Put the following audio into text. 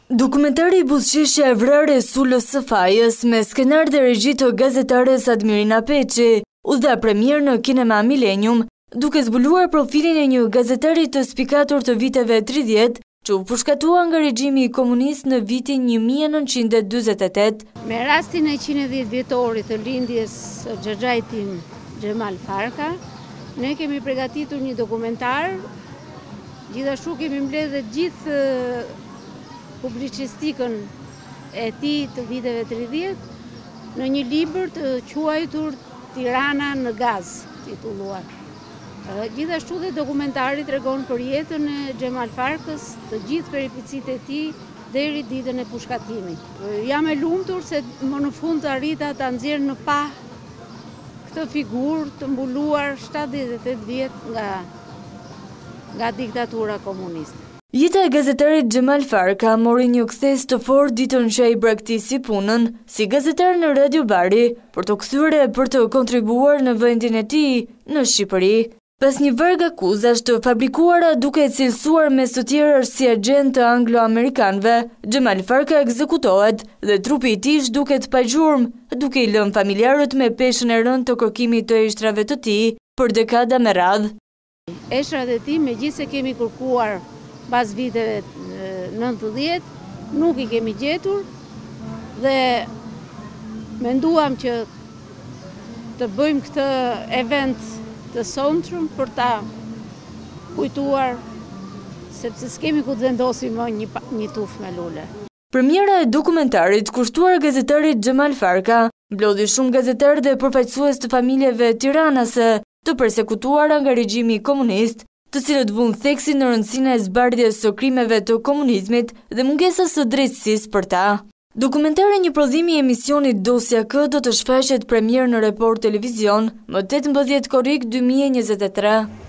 Dokumentari buzëqeshja e vrarjes së LSF-s me skenar dhe regji të gazetares Admirina Peçi u dha premier në Kinema Millennium, duke zbuluar profilin e një gazetari të spikatur të viteve 30 që u përshkatua nga regjimi komunist në vitin 1948. Me rastin e 110 vjetorit të lindjes së xhaxhait tim Xhemal Farka, ne kemi përgatitur një dokumentar, gjithashtu kemi mbledhur gjithë publicistikën e tij të viteve 30 në një libër të quajtur Tirana në gaz, titulluar. Gjithashtu dhe dokumentari tregon për jetën e Xhemal Farkës, të gjithë peripecitë e tij deri ditën e pushkatimit. Jam e lumtur se më në fund të arrita ta nxjerr në pa këtë figurë të mbuluar 78 vjet nga diktatura komuniste. Jeta e gazetarit Xhemal Farka mori një kthes të fortë ditën që ai braktisi punën si gazetar në Radio Bari për të kthyer për të kontribuar në vendin e tij në Shqipëri. Pas një varg akuzash të fabrikuara duke e cilësuar mes të tjerësh si agent të anglo-amerikanëve, Xhemal Farka ekzekutohet dhe trupi i tij duket pa gjurmë, duke i lënë familjarët me peshën e rënë të kërkimit të eshtrave të tij për dekada me radhë. Eshtrat e tij, megjithëse kemi kërkuar pas viteve 90, nuk i kemi gjetur dhe menduam që të bëjmë këtë event të sonshëm për ta kujtuar, sepse s'kemi ku të vendosim më një tufë me lule. Premiera e dokumentarit kushtuar gazetarit Xhemal Farka mblodhi shumë gazetarë dhe përfaqësues të familjeve tiranase të përsekutuara nga regjimi komunist, të cilët vunë theksin në rëndësinë e zbardhjes së krimeve të komunizmit dhe mungesës së drejtësisë për ta. Dokumentari, një prodhim i emisionit Dosja K, do të shfaqet premier në Report Televizion më 18 korrik 2023.